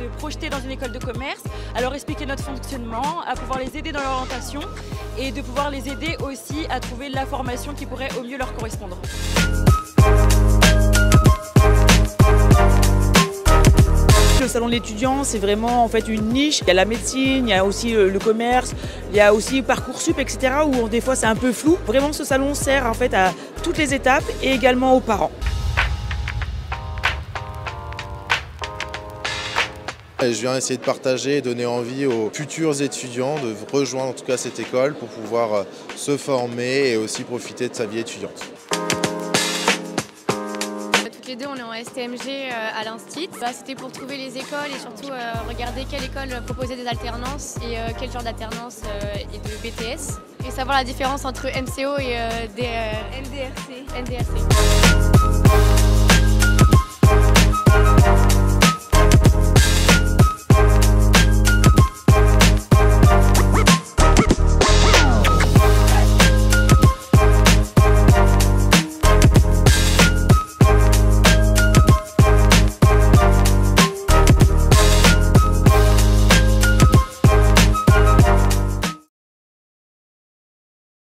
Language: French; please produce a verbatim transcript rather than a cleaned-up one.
se projeter dans une école de commerce, à leur expliquer notre fonctionnement, à pouvoir les aider dans leur orientation et de pouvoir les aider aussi à trouver la formation qui pourrait au mieux leur correspondre. Le salon de l'étudiant, c'est vraiment en fait une niche. Il y a la médecine, il y a aussi le commerce, il y a aussi Parcoursup, et cetera où des fois c'est un peu flou. Vraiment, ce salon sert en fait à toutes les étapes et également aux parents. Je viens essayer de partager et donner envie aux futurs étudiants de rejoindre en tout cas cette école pour pouvoir se former et aussi profiter de sa vie étudiante. Toutes les deux, on est en S T M G à l'Institut. Bah, c'était pour trouver les écoles et surtout euh, regarder quelle école proposait des alternances et euh, quel genre d'alternance euh, et de B T S. Et savoir la différence entre M C O et euh, des, euh, N D R C. N D R C.